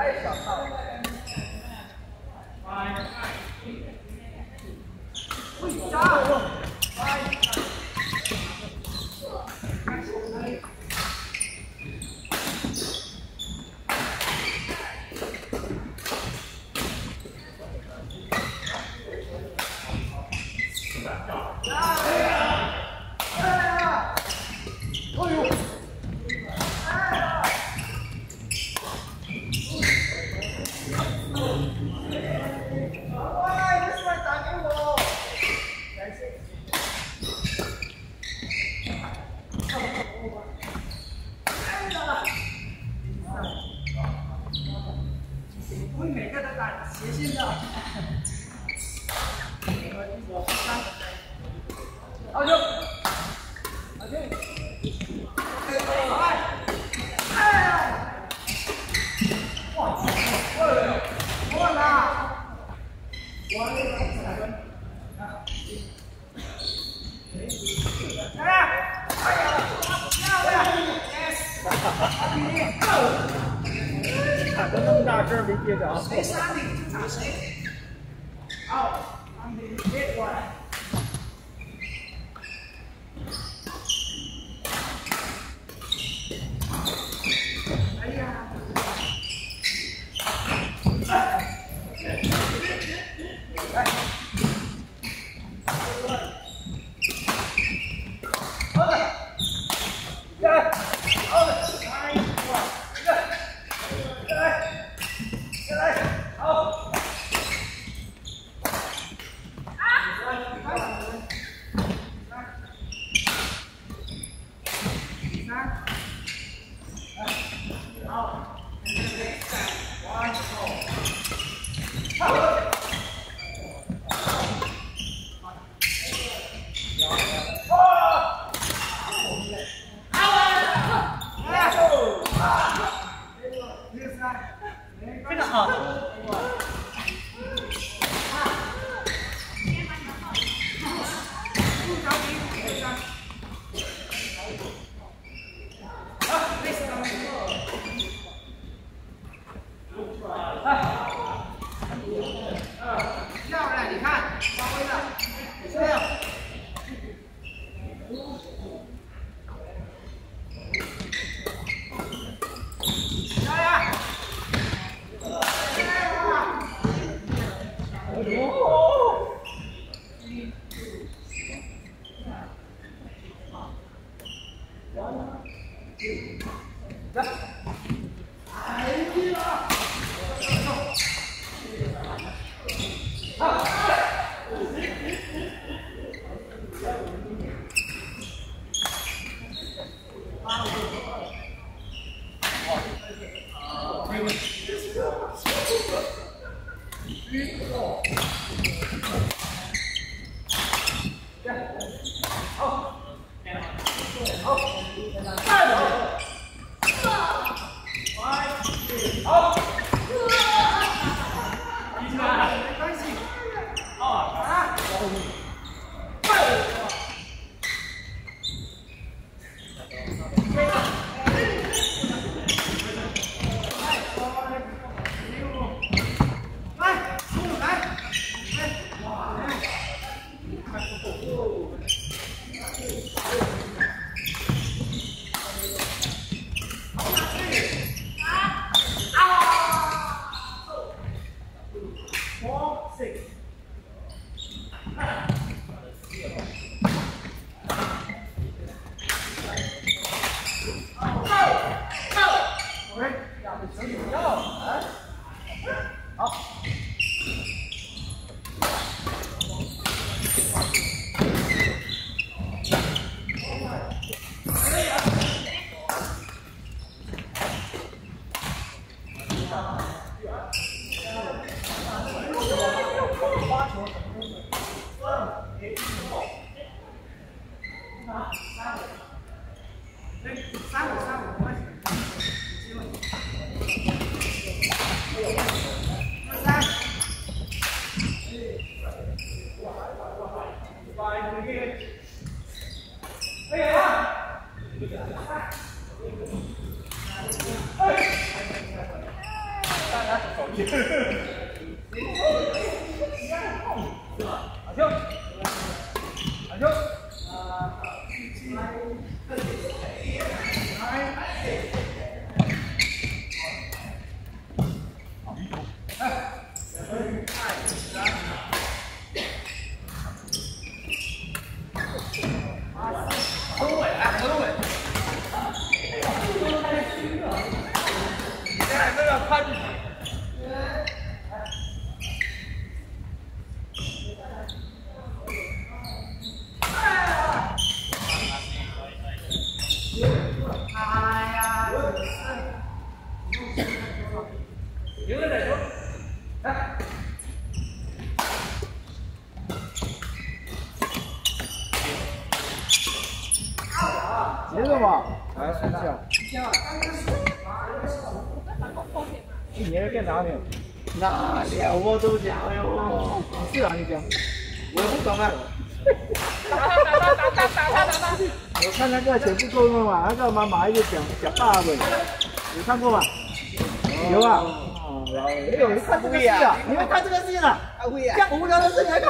打的那么大声没接着。 谁杀你就打谁。好，你别过来。哎呀！ 非常好。 漂亮，你看，发挥的，这样。 结束吧，来睡觉。一年变哪里？哪里啊？我都讲哟。是啊，你讲。我不懂啊。我看那个钱不够用嘛，那个妈妈一直讲爸尾，有看过吗？有啊。哎呦，你看这个戏啊？你们看这个戏了？这样无聊的事你还看？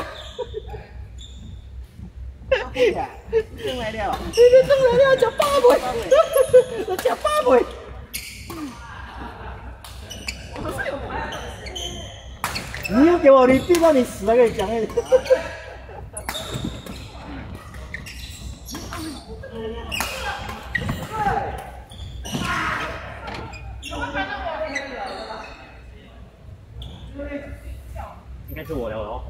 进来了，你进来了，讲八倍，我讲八倍。你又给我，你逼到你死了，跟你讲哎。应该是我的哦。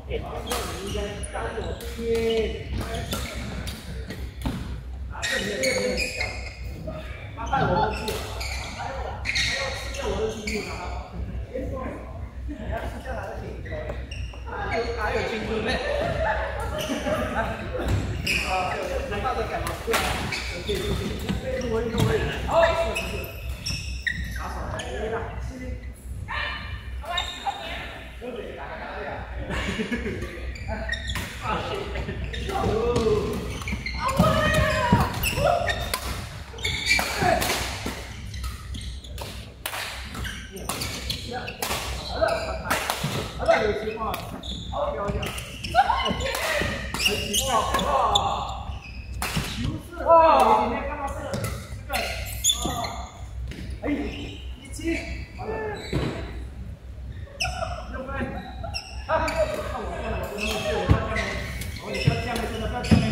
害我的气，还有吃掉我的记忆吗？你要吃下来的记忆，还有青春妹。哪怕在干嘛？好，打手，来了，有情况，好漂亮！哇！里面看到这个，哎，17，好了，6分，看我，真的，我你不要这样，真的不要这样。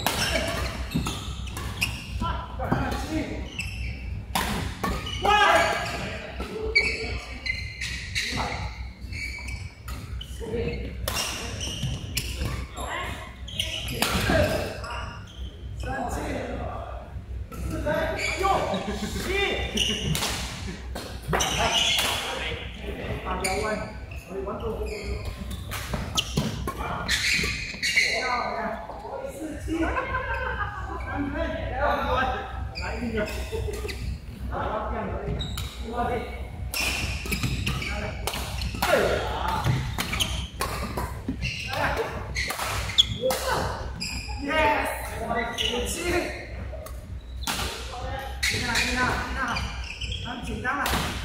紧张了，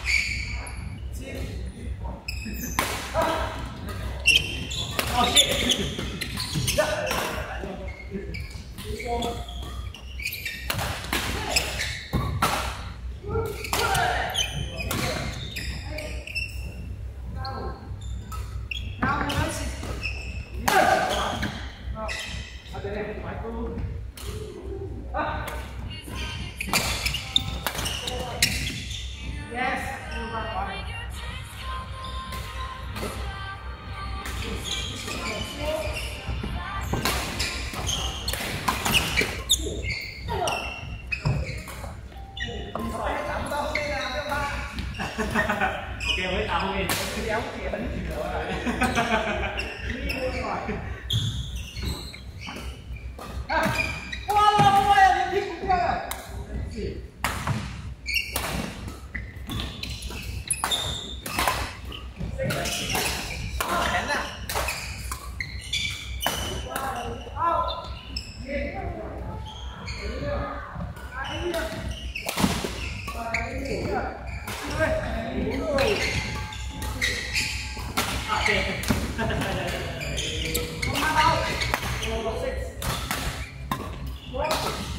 哦，OK， 我会打后面。了解很久了。哇了哇呀，你屁股掉了。 哇